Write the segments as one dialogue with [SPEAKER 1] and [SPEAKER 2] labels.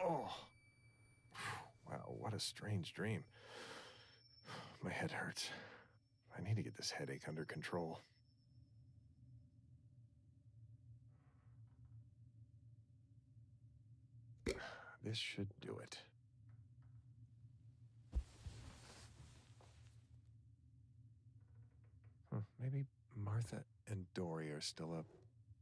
[SPEAKER 1] Oh, wow, what a strange dream. My head hurts. I need to get this headache under control. This should do it. Maybe Martha and Dory are still up.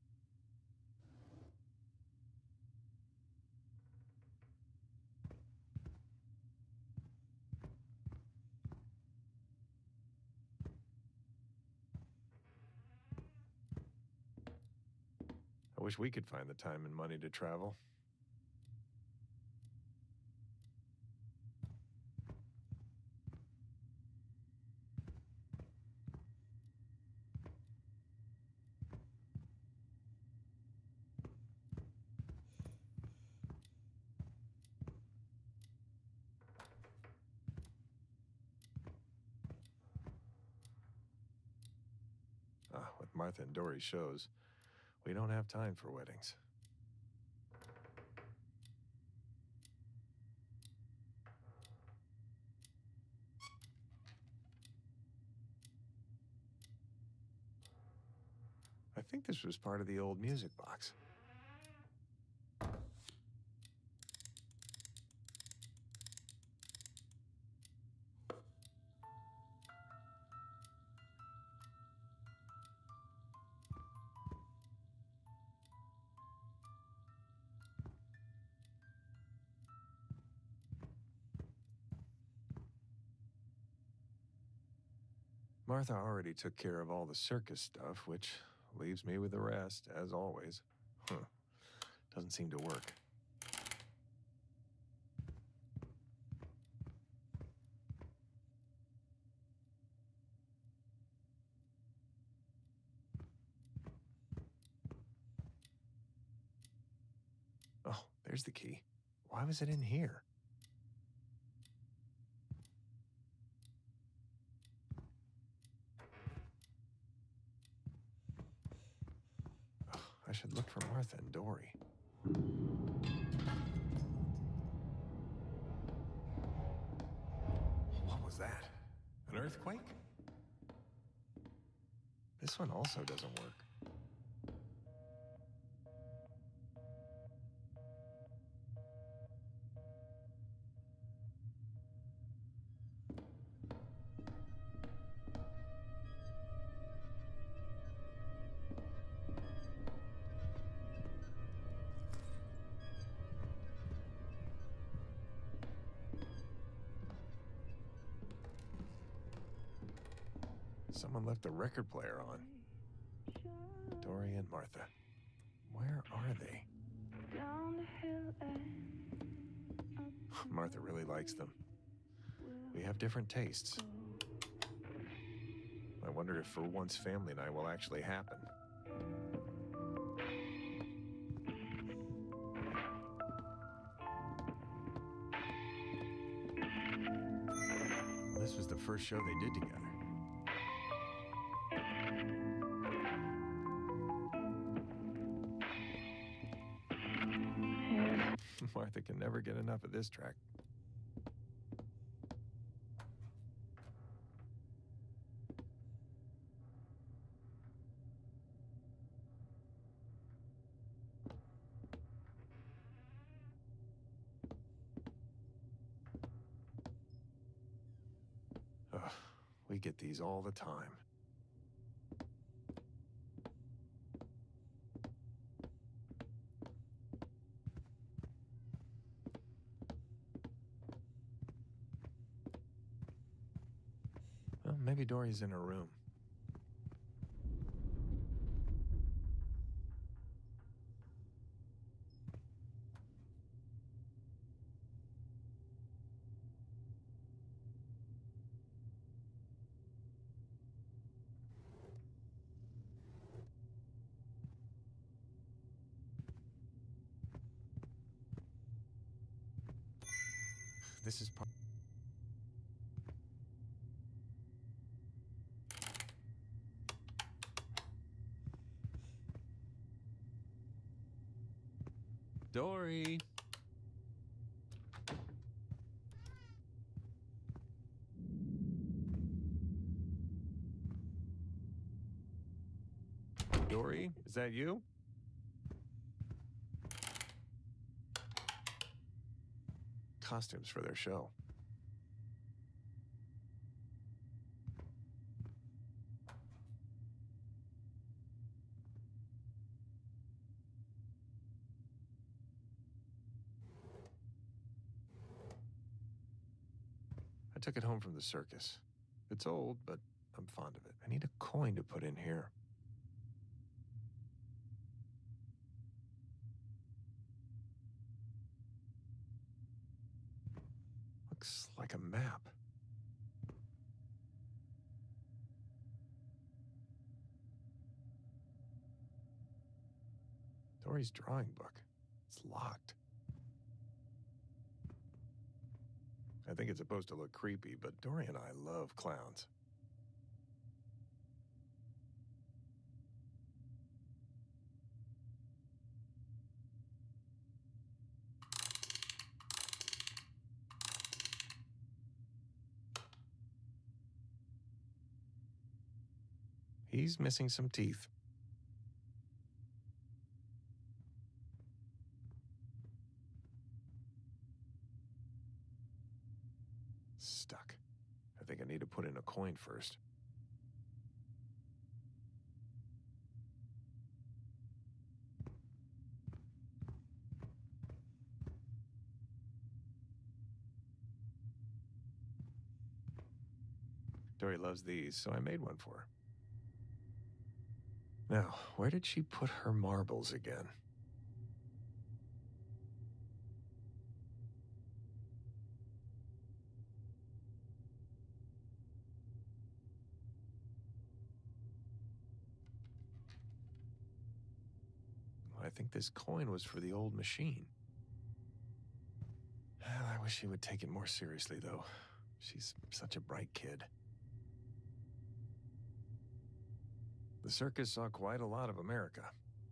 [SPEAKER 1] I wish we could find the time and money to travel. With Martha and Dory's shows, we don't have time for weddings. I think this was part of the old music box. Martha already took care of all the circus stuff, which leaves me with the rest, as always. Doesn't seem to work. Oh, there's the key. Why was it in here? I should look for Martha and Dory. What was that? An earthquake? This one also doesn't work. Someone left the record player on. Dory and Martha. Where are they? Martha really likes them. We have different tastes. I wonder if for once family night will actually happen. This was the first show they did together. Martha can never get enough of this track. Ugh, we get these all the time. Well, maybe Dory's in her room. This is part. Dory. Dory, is that you? Costumes for their show. I took it home from the circus. It's old, but I'm fond of it. I need a coin to put in here. Looks like a map. Dory's drawing book. It's locked. I think it's supposed to look creepy, but Dory and I love clowns. He's missing some teeth. Stuck. I think I need to put in a coin first. Dory loves these, so I made one for her. Now, where did she put her marbles again? I think this coin was for the old machine. I wish she would take it more seriously, though. She's such a bright kid. The circus saw quite a lot of America.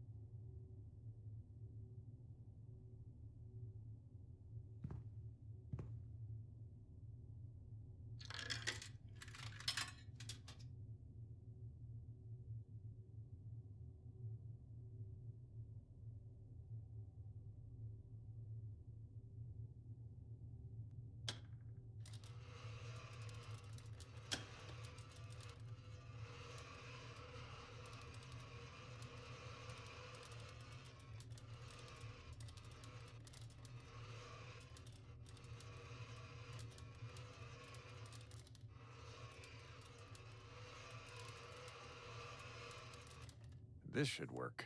[SPEAKER 1] This should work.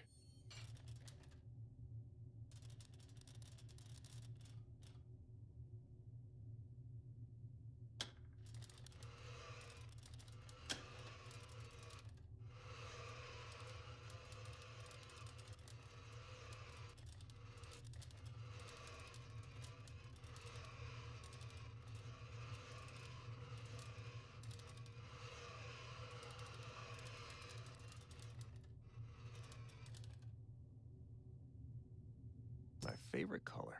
[SPEAKER 1] My favorite color.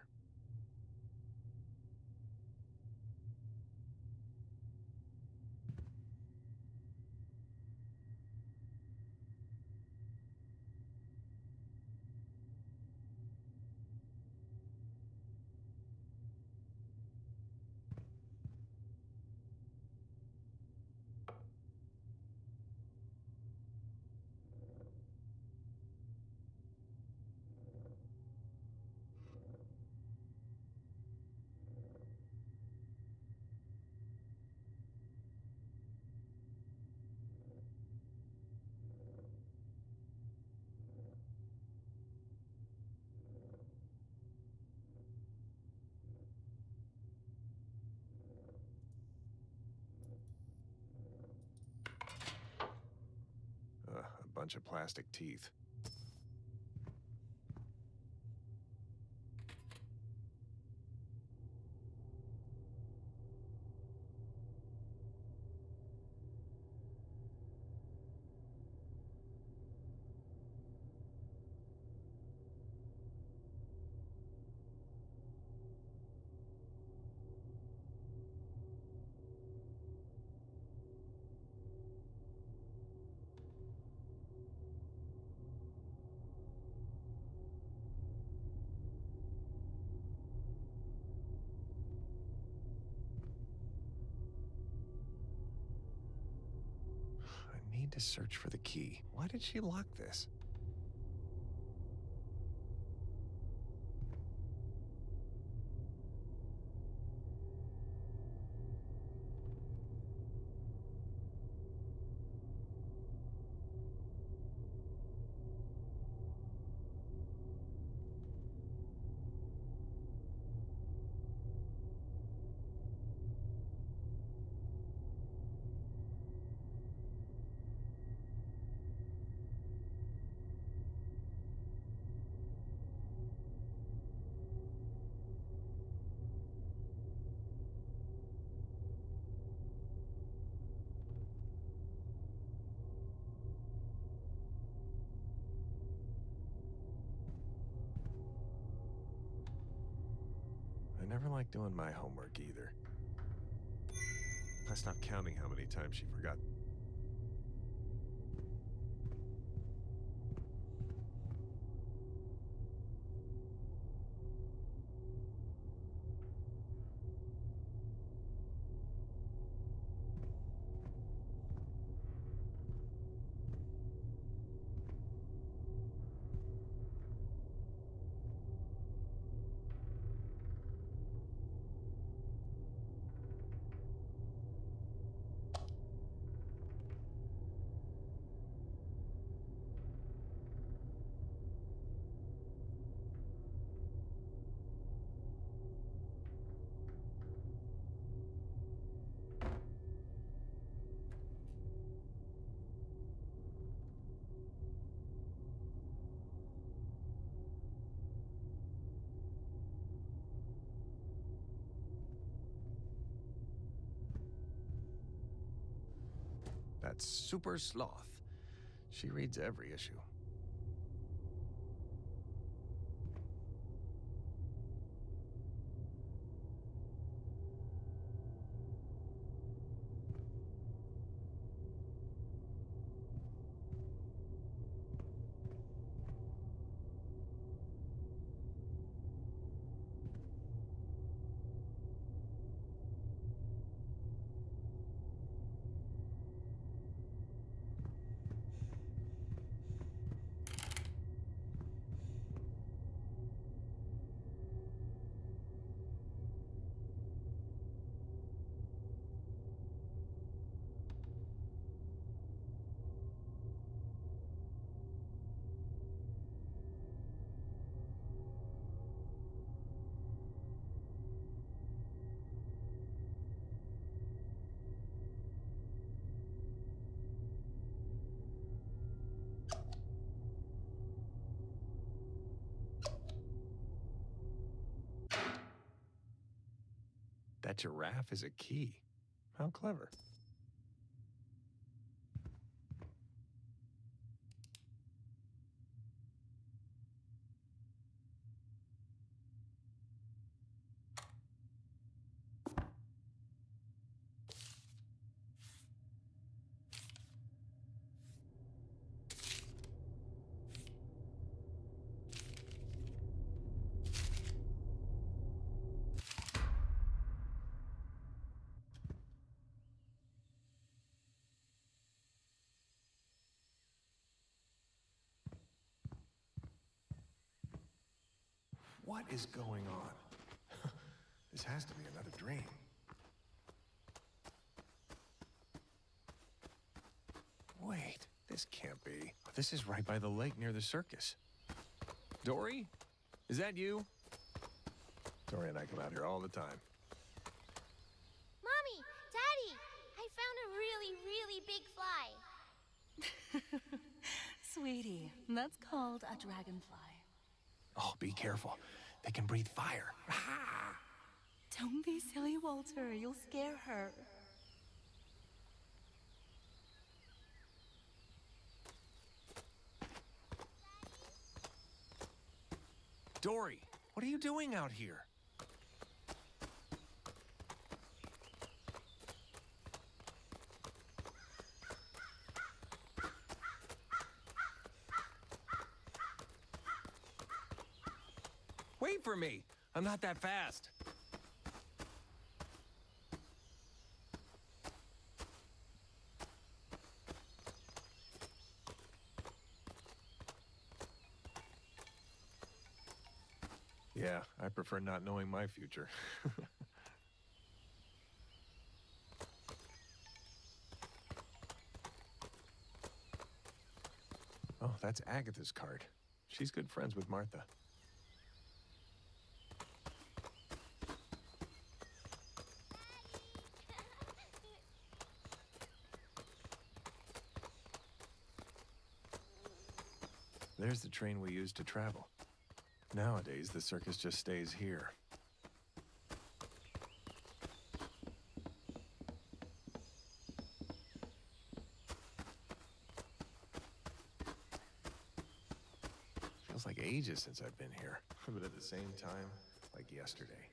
[SPEAKER 1] A bunch of plastic teeth. to search for the key. Why did she lock this? I never liked doing my homework either. I stopped counting how many times she forgot. That's Super Sloth. She reads every issue. That giraffe is a key. How clever. What is going on? This has to be another dream. Wait, this can't be. This is right by the lake near the circus. Dory? Is that you? Dory and I come out here all the time.
[SPEAKER 2] Mommy! Daddy! I found a really, really big fly.
[SPEAKER 3] Sweetie, that's called a dragonfly.
[SPEAKER 1] Oh, be careful. They can breathe fire.
[SPEAKER 3] Don't be silly, Walter. You'll scare her.
[SPEAKER 1] Dory, what are you doing out here? Wait for me. I'm not that fast. Yeah, I prefer not knowing my future. Oh, that's Agatha's cart. She's good friends with Martha. There's the train we use to travel. Nowadays, the circus just stays here. Feels like ages since I've been here, but at the same time, like yesterday.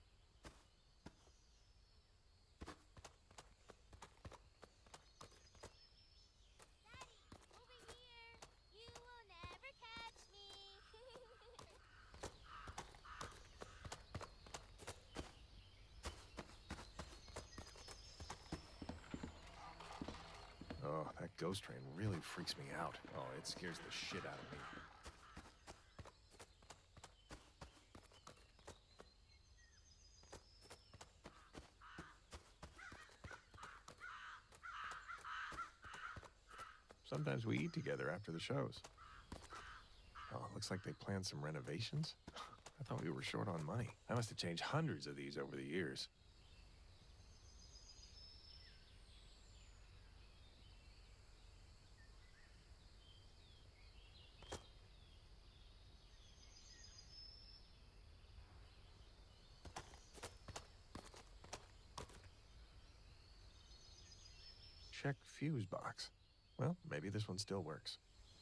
[SPEAKER 2] Over here. You will never catch me.
[SPEAKER 1] Oh, that ghost train really freaks me out. Oh, it scares the shit out of me. Sometimes we eat together after the shows. Oh, looks like they planned some renovations. I thought we were short on money. I must have changed hundreds of these over the years. Check fuse box. Well, maybe this one still works.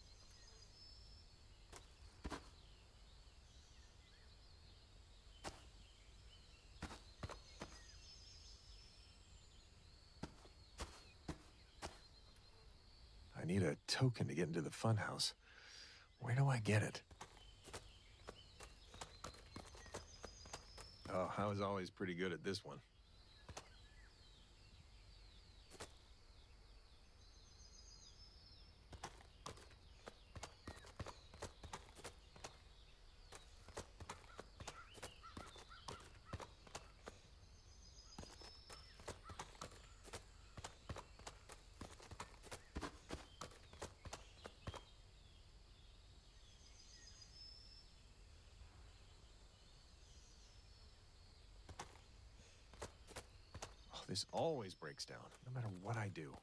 [SPEAKER 1] I need a token to get into the funhouse. Where do I get it? Oh, I was always pretty good at this one. Oh, this always breaks down, no matter what I do.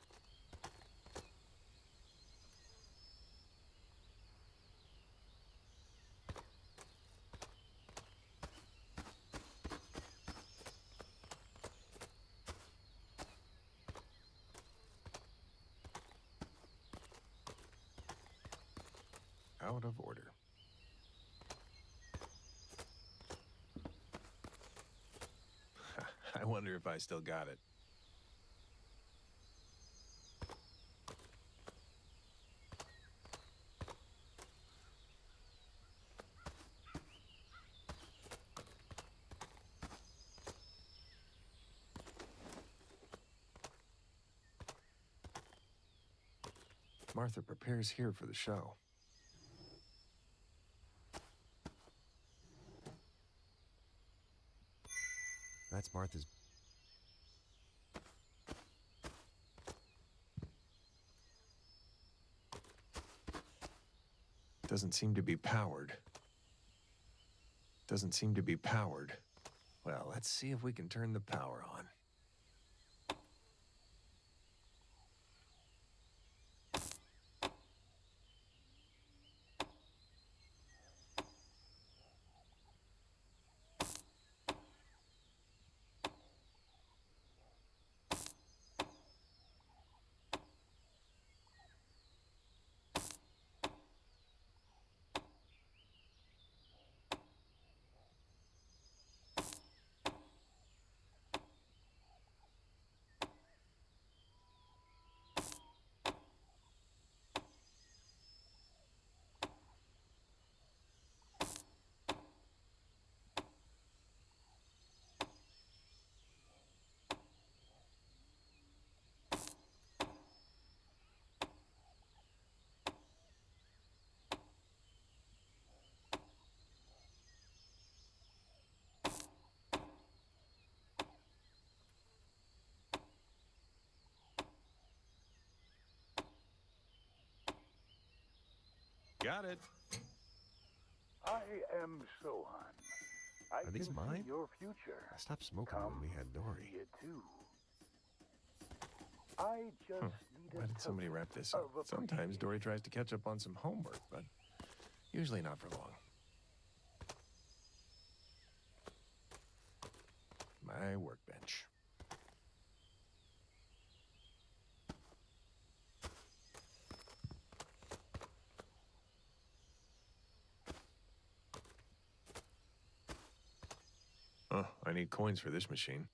[SPEAKER 1] Out of order. I wonder if I still got it. Martha prepares here for the show. That's Martha's. Doesn't seem to be powered. Doesn't seem to be powered. Well, let's see if we can turn the power on. Got it.
[SPEAKER 4] I am Sohan. I
[SPEAKER 1] Are these
[SPEAKER 4] can
[SPEAKER 1] mine?
[SPEAKER 4] see your future.
[SPEAKER 1] I stopped smoking when we had Dory.
[SPEAKER 4] See it too. I just need
[SPEAKER 1] Why did somebody wrap this up? Sometimes Dory tries to catch up on some homework, but usually not for long. My workbench. Oh, I need coins for this machine.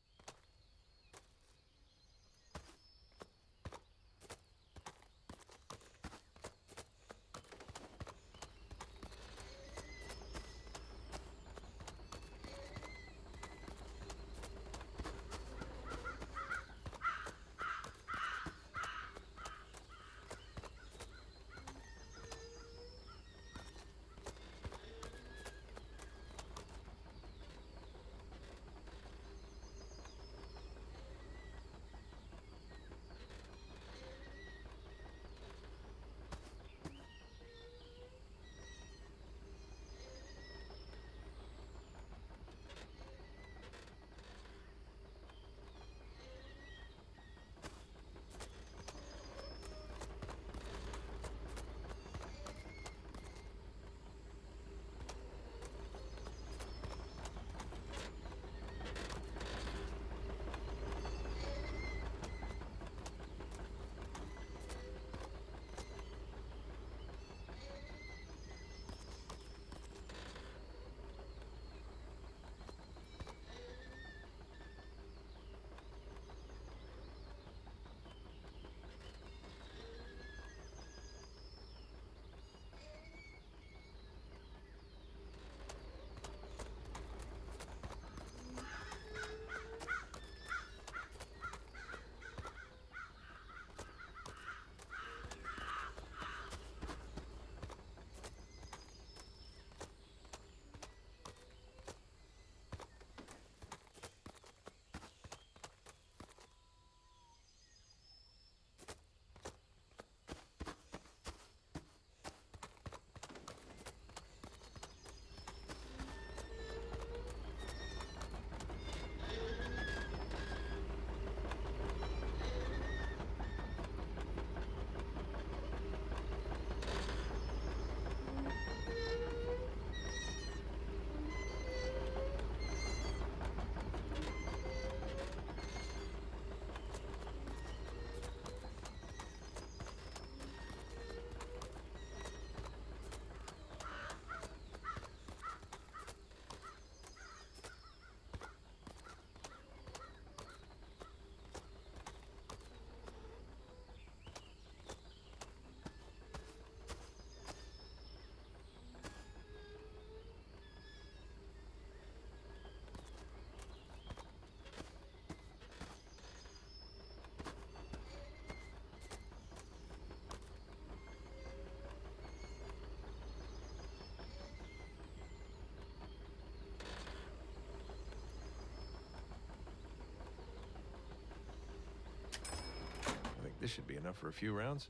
[SPEAKER 1] This should be enough for a few rounds.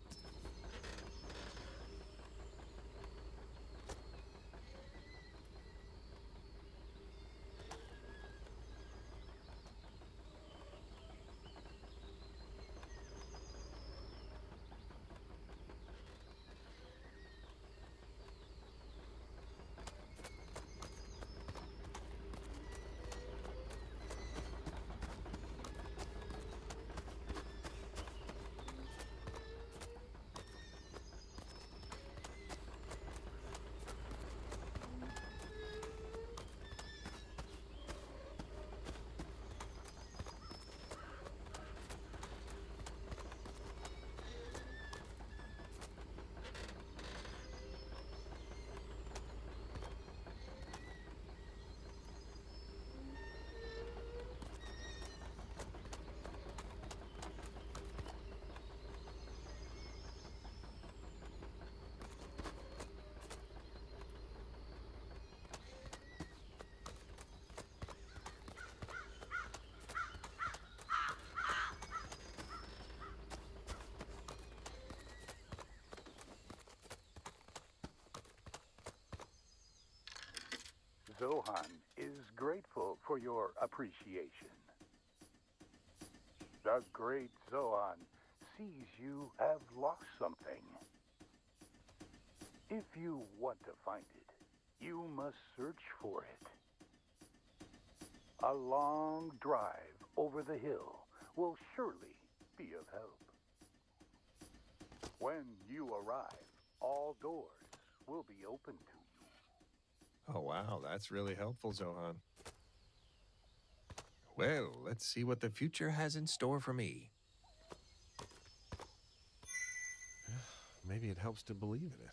[SPEAKER 4] Zohan is grateful for your appreciation. The great Zohan sees you have lost something. If you want to find it, you must search for it. A long drive over the hill will surely be of help. When you arrive, all doors will be open to you.
[SPEAKER 1] Oh, wow, that's really helpful, Zohan. Well, let's see what the future has in store for me. Maybe it helps to believe in it.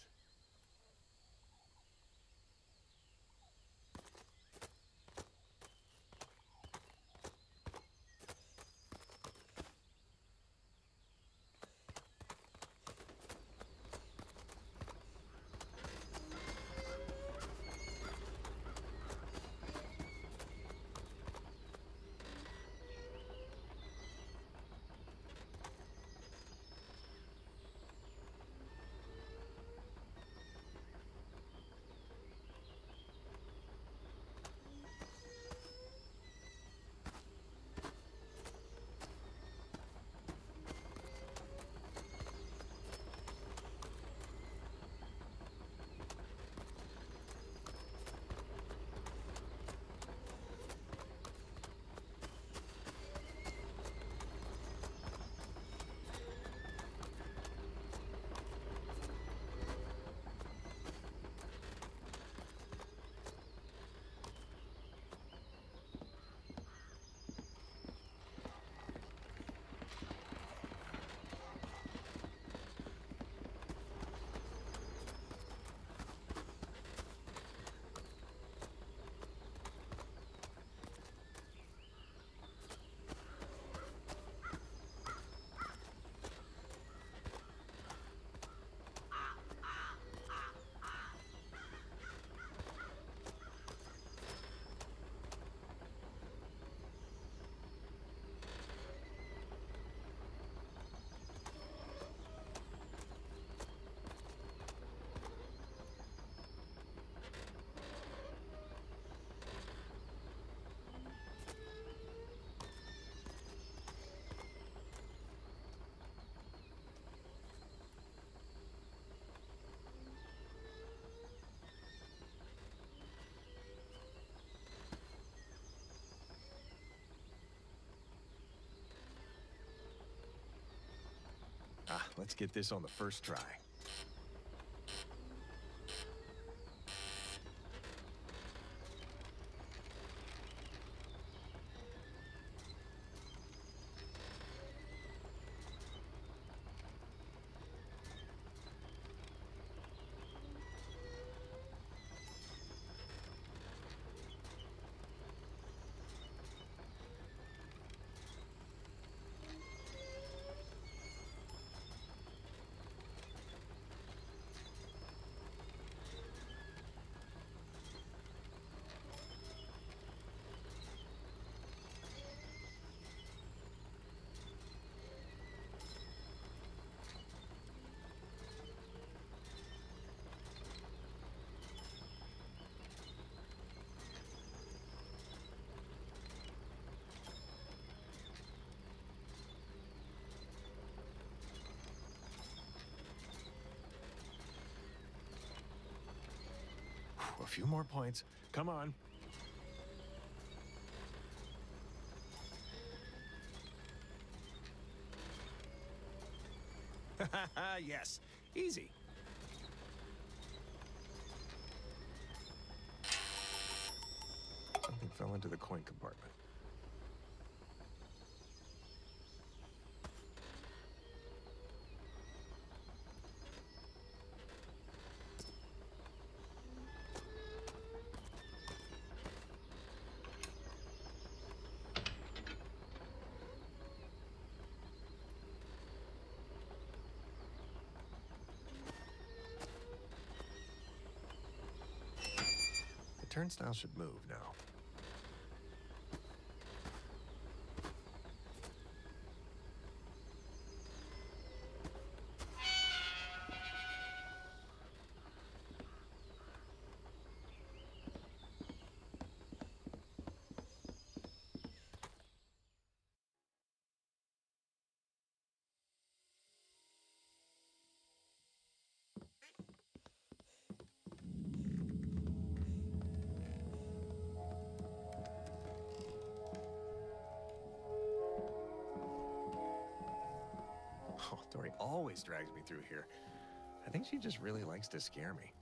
[SPEAKER 1] Let's get this on the first try. A few more points. Come on. Yes, easy. Something fell into the coin compartment. The turnstile should move now. always drags me through here. I think she just really likes to scare me.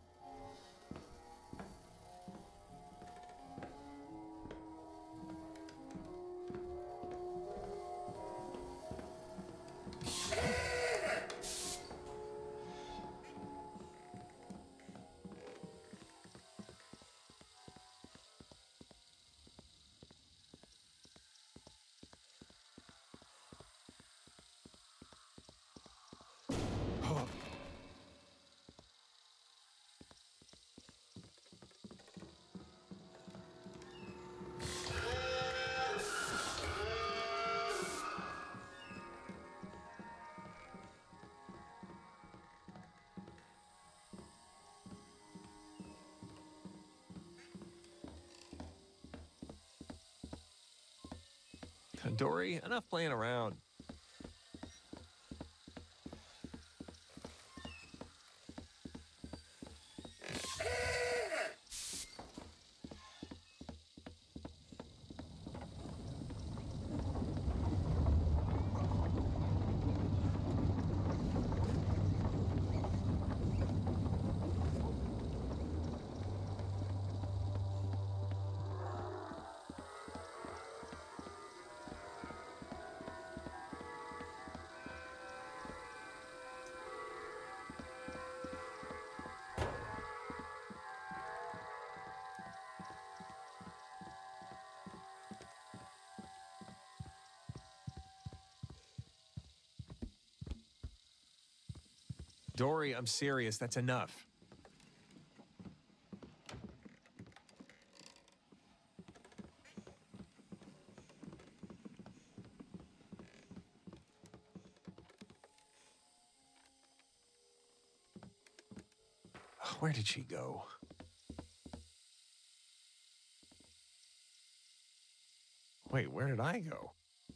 [SPEAKER 1] Dory, enough playing around. Dory, I'm serious. That's enough. Where did she go? Wait, where did I go?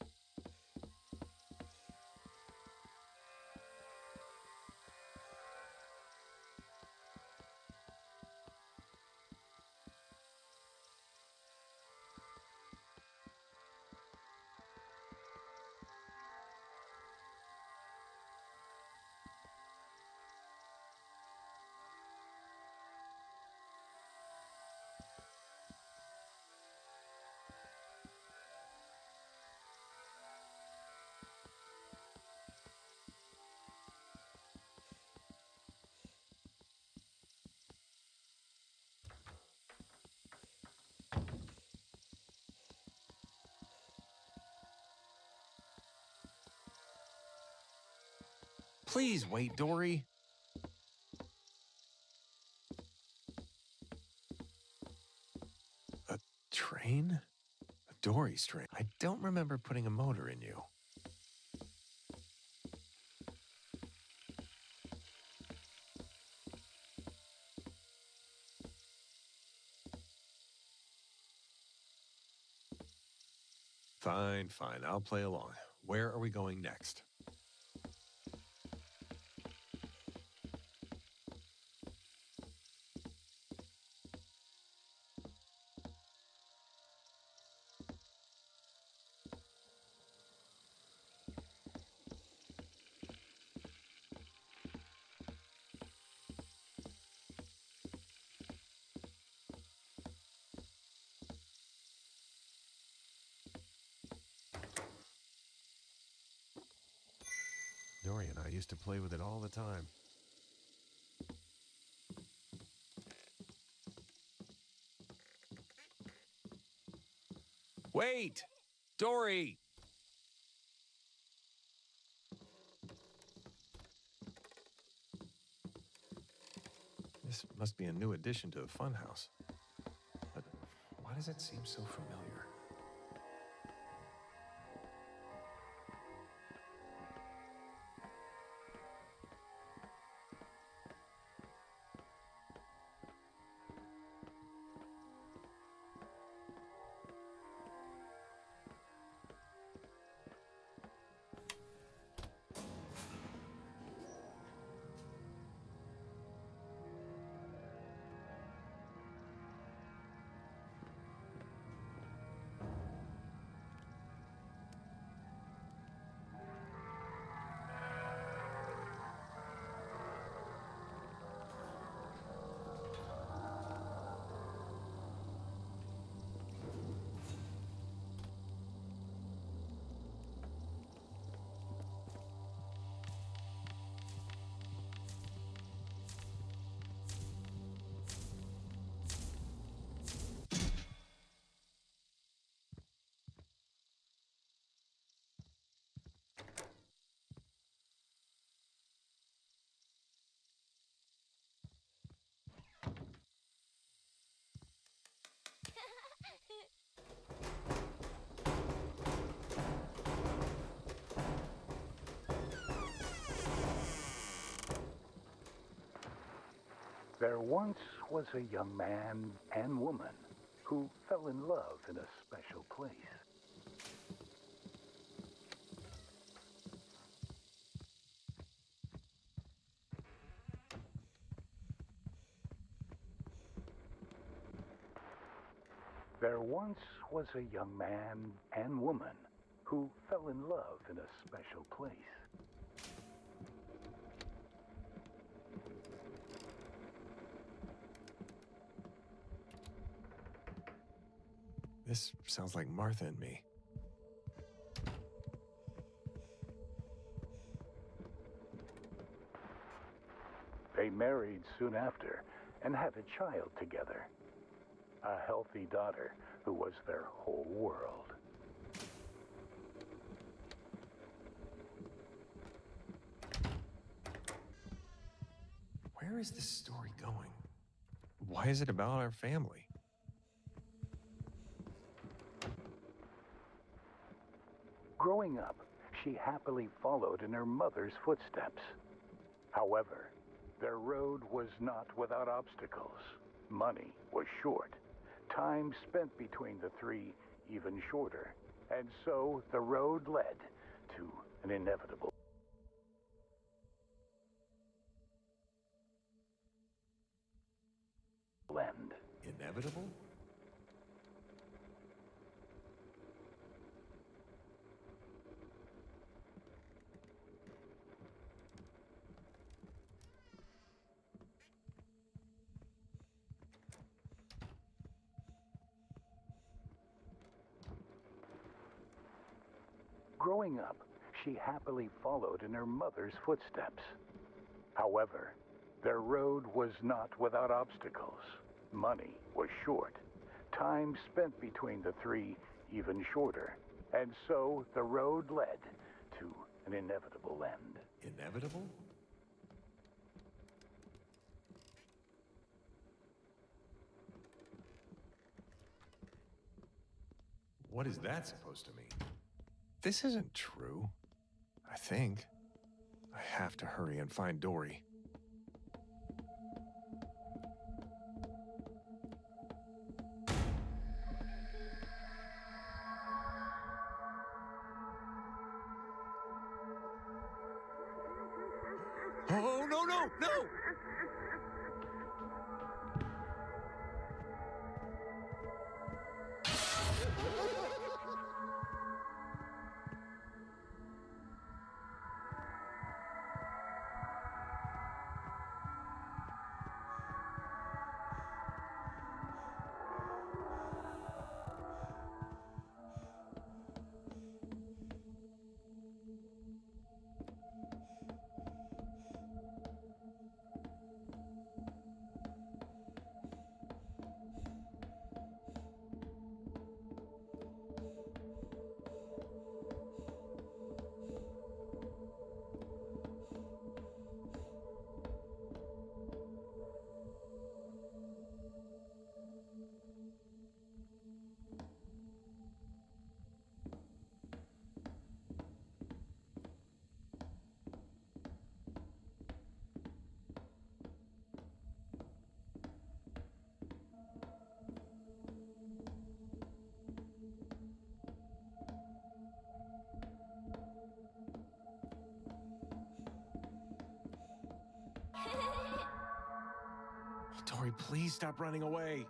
[SPEAKER 1] Please wait, Dory. A train? A Dory's train. I don't remember putting a motor in you. Fine, fine. I'll play along. Where are we going next? Dory and I used to play with it all the time. Wait! Dory! This must be a new addition to the funhouse. But why does it seem so familiar?
[SPEAKER 4] There once was a young man and woman who fell in love in a special place. There once was a young man and woman who fell in love in a special place.
[SPEAKER 1] This sounds like Martha and me.
[SPEAKER 4] They married soon after and had a child together. A healthy daughter who was their whole world.
[SPEAKER 1] Where is this story going? Why is it about our family?
[SPEAKER 4] Growing up, she happily followed in her mother's footsteps. However, their road was not without obstacles. Money was short. Time spent between the three even shorter. And so the road led to an inevitable end.
[SPEAKER 1] Inevitable?
[SPEAKER 4] Growing up, she happily followed in her mother's footsteps. However, their road was not without obstacles. Money was short. Time spent between the three even shorter. And so the road led to an inevitable end.
[SPEAKER 1] Inevitable? What is that supposed to mean? This isn't true. I think. I have to hurry and find Dory. Oh, no, no, no! Dory, please stop running away.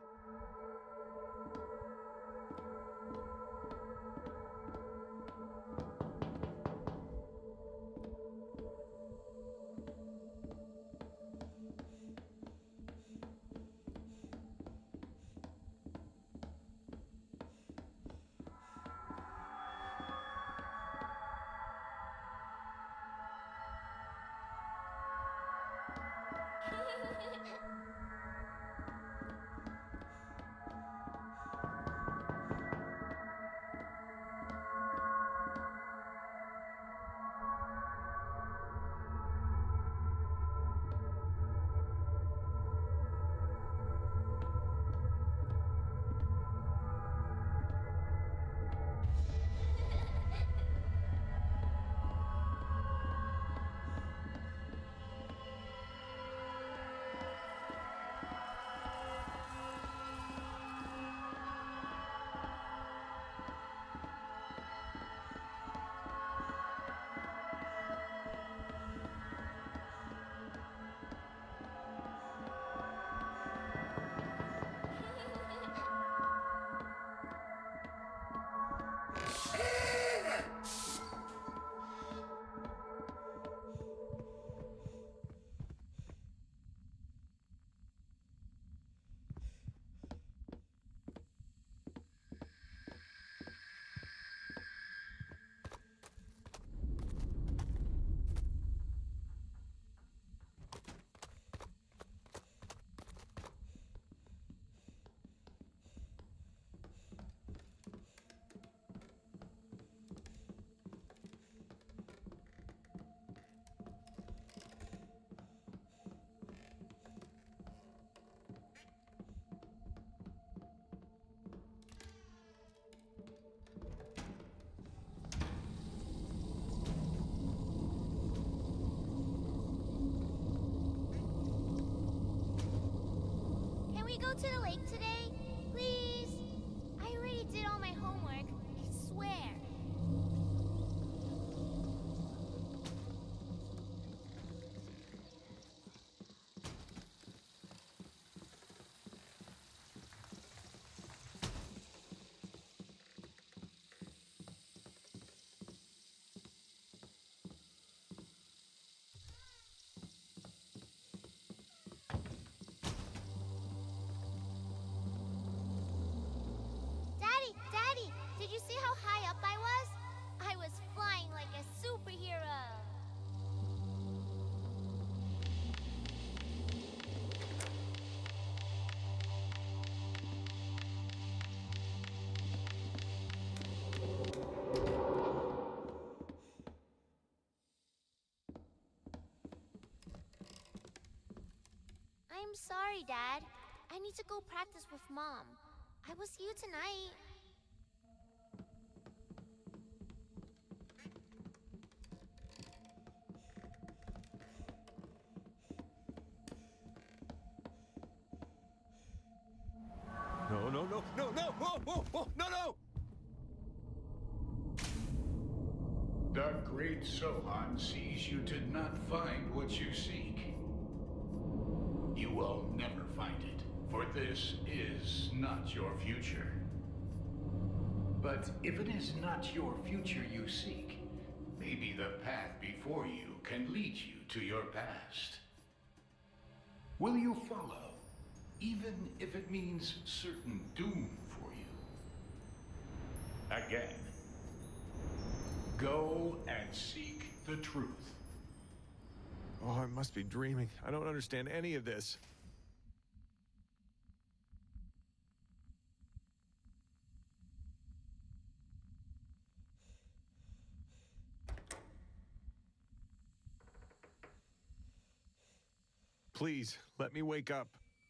[SPEAKER 2] go to the lake today? Please? I already did all my homework, I swear. Daddy, did you see how high up I was? I was flying like a superhero. I'm sorry, Dad. I need to go practice with Mom. I will see you tonight.
[SPEAKER 1] No, no, no, no, no! Whoa, whoa, whoa! No, no!
[SPEAKER 4] The great Sohan sees you did not find what you seek. You will never find it, for this is not your future. But if it is not your future you seek, maybe the path before you can lead you to your past. Will you follow, even if it means certain doom for you? Again, go and seek the truth.
[SPEAKER 1] Oh, I must be dreaming. I don't understand any of this. Please, let me wake up.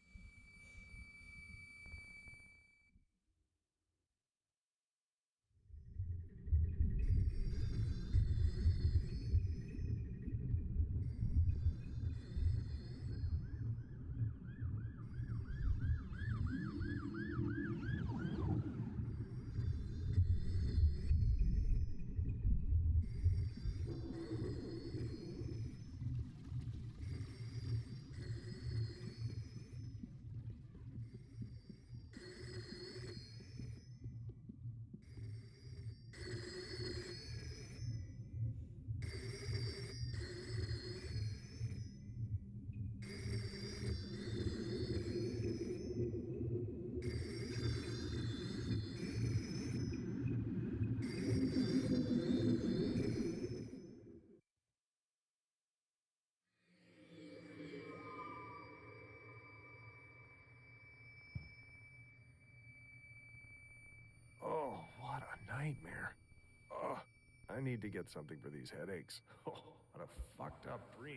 [SPEAKER 1] Oh, what a nightmare. Oh, I need to get something for these headaches. Oh, what a fucked up dream.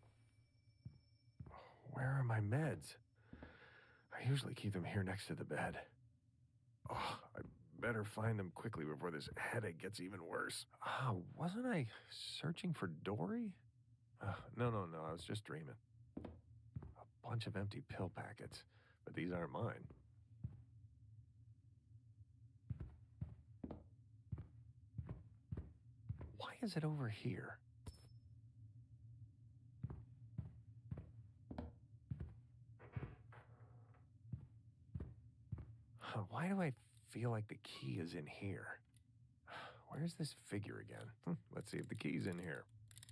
[SPEAKER 1] Where are my meds? I usually keep them here next to the bed. Oh, I better find them quickly before this headache gets even worse. Wasn't I searching for Dory? No, I was just dreaming. A bunch of empty pill packets, but these aren't mine. Why is it over here? Why do I feel like the key is in here? Where's this figure again? Let's see if the key's in here.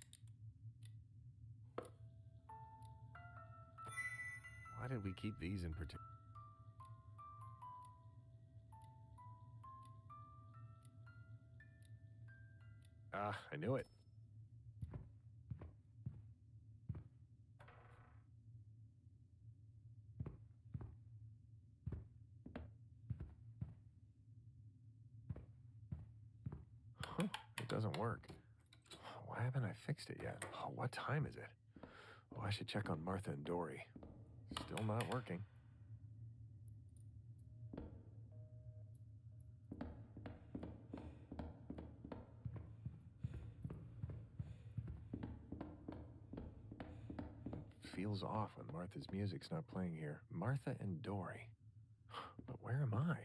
[SPEAKER 1] Why did we keep these in particular? I knew it. It doesn't work. Why haven't I fixed it yet? Oh, what time is it? Oh, I should check on Martha and Dory. Still not working. feels off when Martha's music's not playing here. Martha and Dory. But where am I?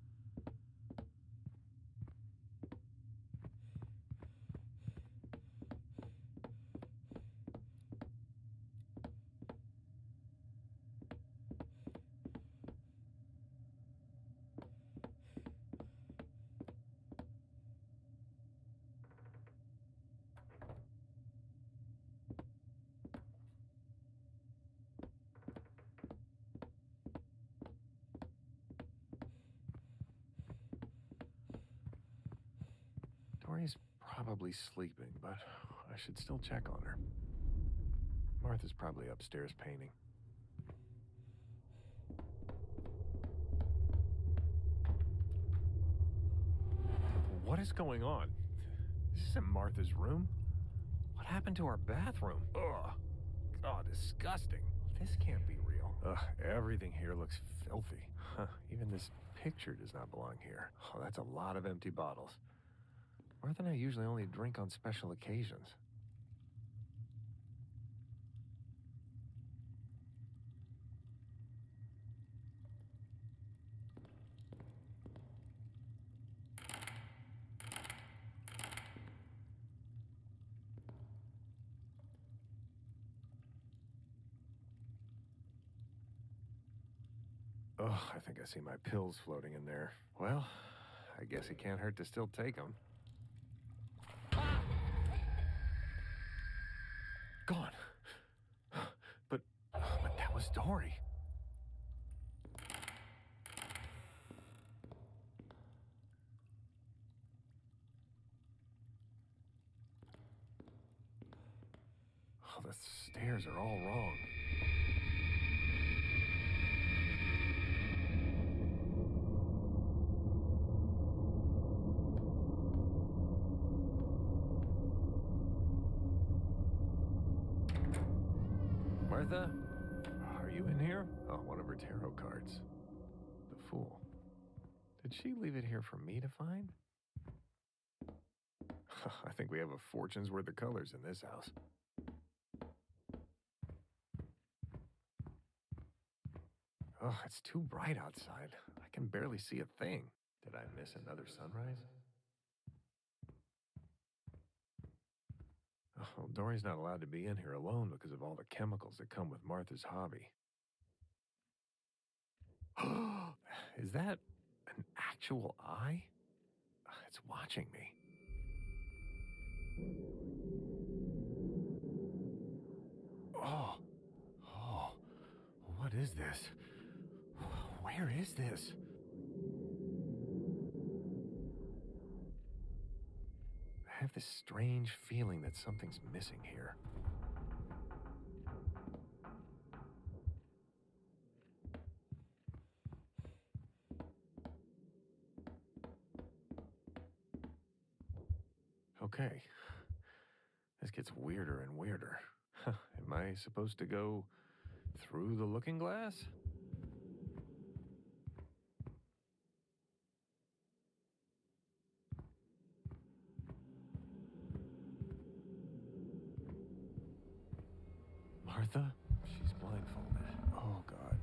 [SPEAKER 1] Dory's probably sleeping, but I should still check on her. Martha's probably upstairs painting. What is going on? This isn't Martha's room. What happened to our bathroom? Ugh. Oh, disgusting. This can't be real. Ugh, everything here looks filthy. Huh, even this picture does not belong here. Oh, that's a lot of empty bottles. Martha and I usually only drink on special occasions. Oh, I think I see my pills floating in there. Well, I guess it can't hurt to still take them. Gone. But that was Dory. Oh, the stairs are all wrong. Martha? Are you in here? Oh, one of her tarot cards. The Fool. Did she leave it here for me to find? I think we have a fortune's worth of colors in this house. Oh, it's too bright outside. I can barely see a thing. Did I miss another sunrise? Oh, Dory's not allowed to be in here alone because of all the chemicals that come with Martha's hobby. Is that an actual eye? It's watching me. Oh, what is this? Where is this? I have this strange feeling that something's missing here. Okay. This gets weirder and weirder. Am I supposed to go through the looking glass? Martha? She's blindfolded. Oh, God.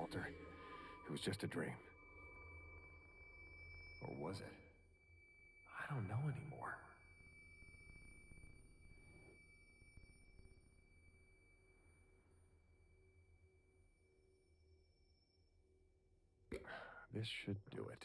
[SPEAKER 1] Walter. It was just a dream. Or was it? I don't know anymore. This should do it.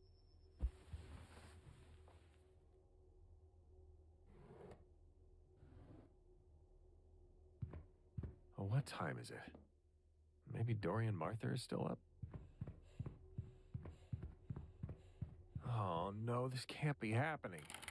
[SPEAKER 1] Oh, what time is it? Maybe Dorian Martha is still up? Oh no, this can't be happening.